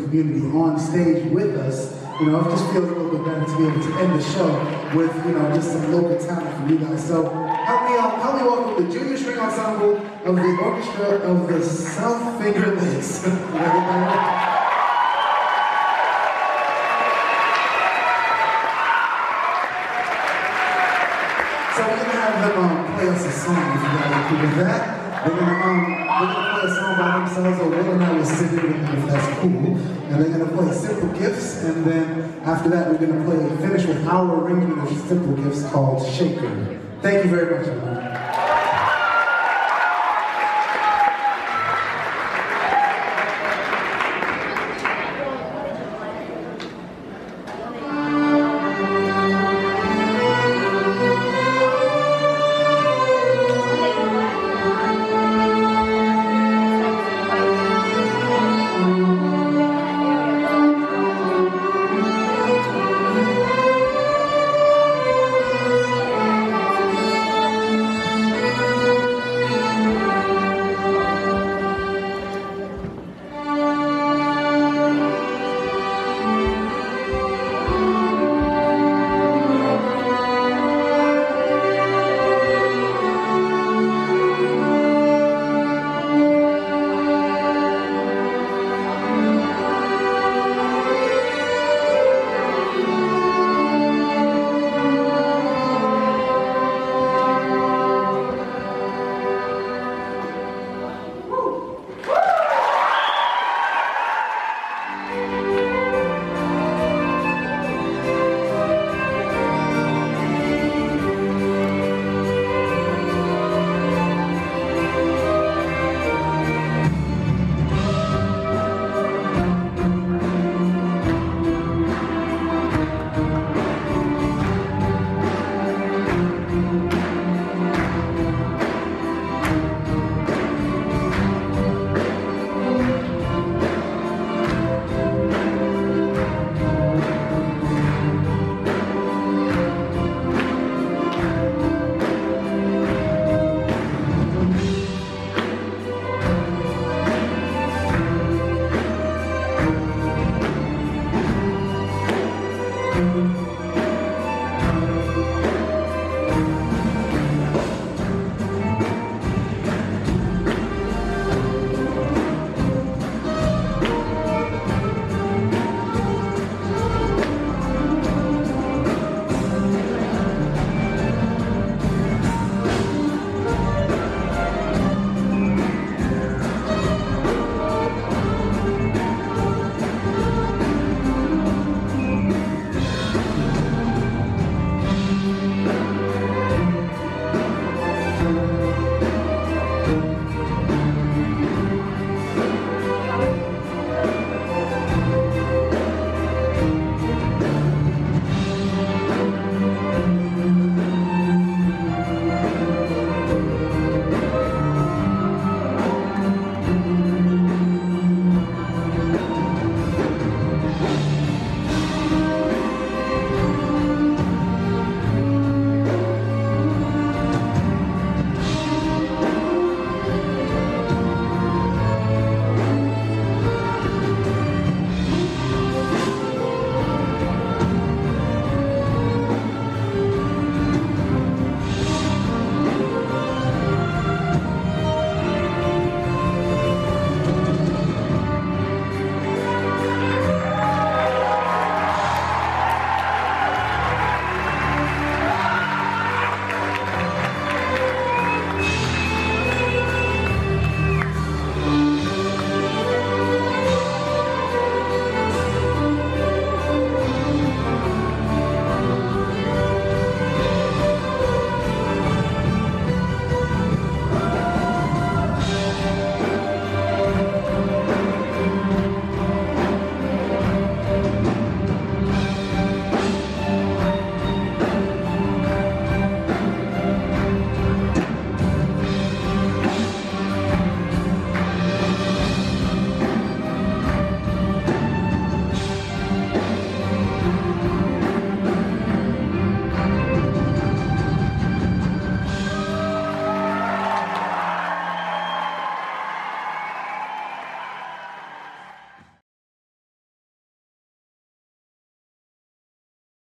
community on stage with us. You know, it just feels a little bit better to be able to end the show with, you know, just some local talent from you guys. So help me welcome the Junior String Ensemble of the Orchestra of the South Finger Lakes. So we're gonna have them play us a song if you guys are cool with that. They're gonna play a song by themselves, or Will and I will sing it with them if that's cool. And they're gonna play Simple Gifts, and then after that we're gonna finish with our arrangement of Simple Gifts called Shaker. Thank you very much, everyone.